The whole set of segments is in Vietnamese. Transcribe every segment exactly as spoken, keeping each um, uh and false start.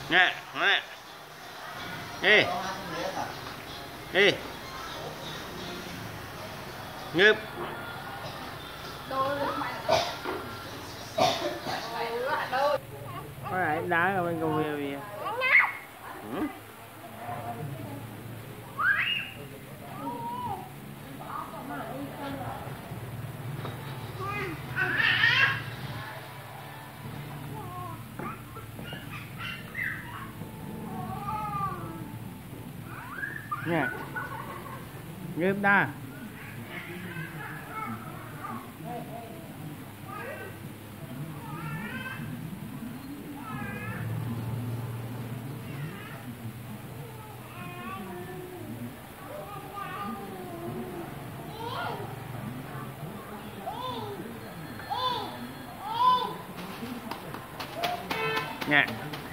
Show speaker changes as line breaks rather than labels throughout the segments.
nè nè đi đi ngึบcó lại đá ở bên công viên kìa. Ừ. Nè ngึบta nè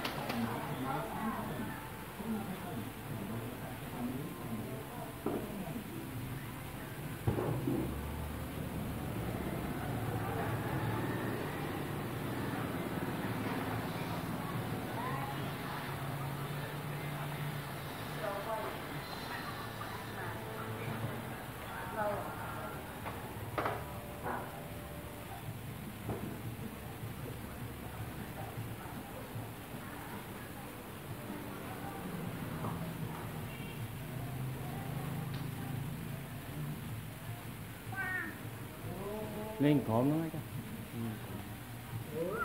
lên cọm nó chứ.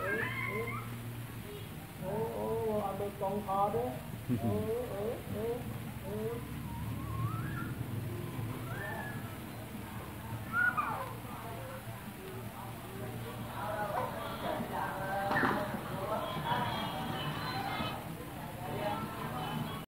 Ủa, ủa, ăn được con thò đó. Ủa, ủa, ủa.